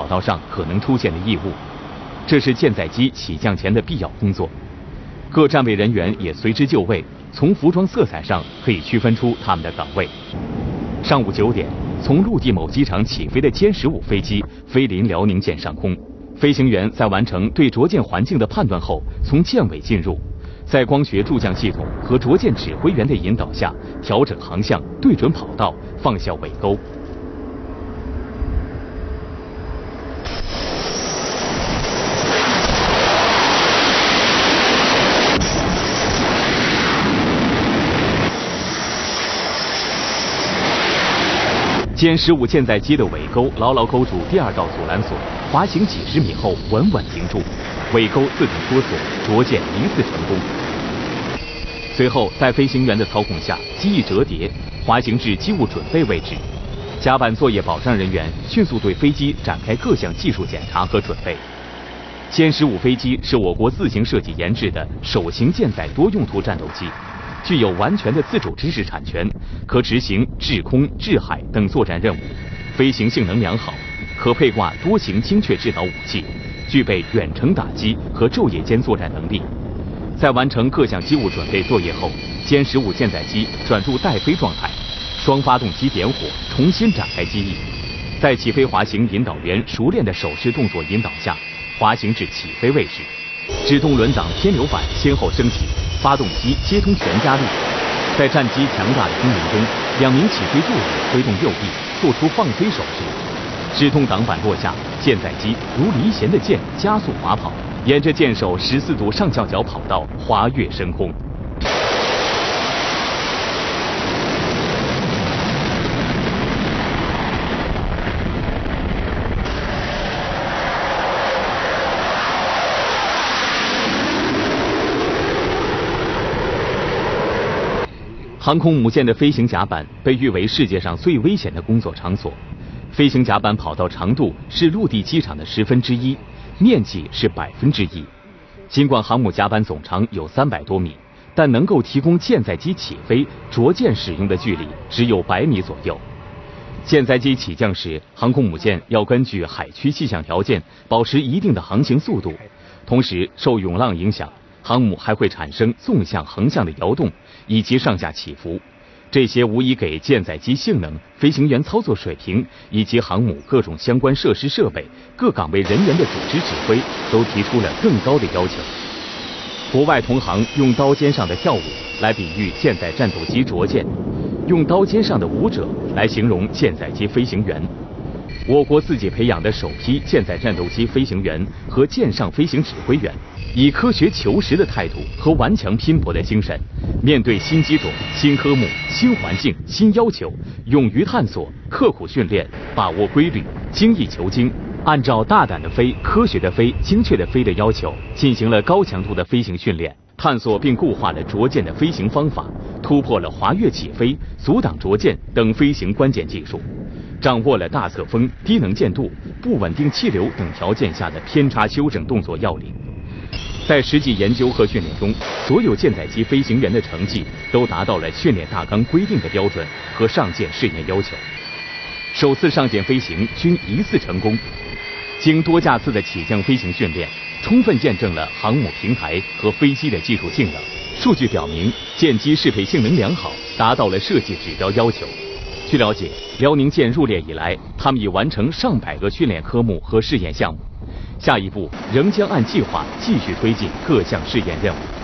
道上可能出现的异物，这是舰载机起降前的必要工作。各站位人员也随之就位，从服装色彩上可以区分出他们的岗位。上午9点，从陆地某机场起飞的歼15飞机飞临辽宁舰上空，飞行员在完成对着舰环境的判断后，从舰尾进入，在光学助降系统和着舰指挥员的引导下，调整航向，对准跑道，放下尾钩。歼15舰载机的尾钩牢牢勾住第2道阻拦索，滑行几十米后稳稳停住，尾钩自动脱锁，着舰疑似成功。随后，在飞行员的操控下，机翼折叠，滑行至机务准备位置。甲板作业保障人员迅速对飞机展开各项技术检查和准备。歼15飞机是我国自行设计研制的首型舰载多用途战斗机。具有完全的自主知识产权，可执行制空、制海等作战任务，飞行性能良好，可配挂多型精确制导武器，具备远程打击和昼夜间作战能力。在完成各项机务准备作业后，歼15舰载机转入待飞状态，双发动机点火，重新展开机翼，在起飞滑行引导员熟练的手势动作引导下，滑行至起飞位置，制动轮挡偏流板先后升起。发动机接通全加力，在战机强大的轰鸣中，2名起飞助理挥动右臂，做出放飞手势。制动挡板落下，舰载机如离弦的箭加速滑跑，沿着舰首14度上翘角跑道滑跃升空。航空母舰的飞行甲板被誉为世界上最危险的工作场所。飞行甲板跑道长度是陆地机场的1/10，面积是1%。尽管航母甲板总长有300多米，但能够提供舰载机起飞、着舰使用的距离只有100米左右。舰载机起降时，航空母舰要根据海区气象条件保持一定的航行速度，同时受涌浪影响，航母还会产生纵向、横向的摇动以及上下起伏，这些无疑给舰载机性能、飞行员操作水平以及航母各种相关设施设备、各岗位人员的组织指挥都提出了更高的要求。国外同行用刀尖上的跳舞来比喻舰载战斗机着舰，用刀尖上的舞者来形容舰载机飞行员。我国自己培养的首批舰载战斗机飞行员和舰上飞行指挥员，以科学求实的态度和顽强拼搏的精神，面对新机种、新科目、新环境、新要求，勇于探索，刻苦训练，把握规律，精益求精，按照大胆的飞、科学的飞、精确的飞的要求，进行了高强度的飞行训练，探索并固化了着舰的飞行方法，突破了滑跃起飞、阻挡着舰等飞行关键技术，掌握了大侧风、低能见度、不稳定气流等条件下的偏差修正动作要领。在实际研究和训练中，所有舰载机飞行员的成绩都达到了训练大纲规定的标准和上舰试验要求。首次上舰飞行均疑似成功。经多架次的起降飞行训练，充分验证了航母平台和飞机的技术性能。数据表明，舰机适配性能良好，达到了设计指标要求。据了解，辽宁舰入列以来，他们已完成上百个训练科目和试验项目。下一步仍将按计划继续推进各项试验任务。